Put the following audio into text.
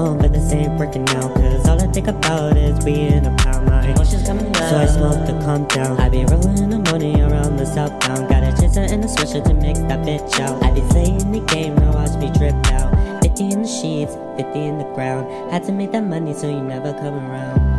know, but this ain't working out, cause all I think about is being a pound line. Emotions coming down, so I smoke to calm down. I be rolling the money around the southbound. Got a chaser and a swisher to mix that bitch out. I be playing the game, now watch me trip out. 50 in the sheets, 50 in the ground. Had to make that money so you never come around.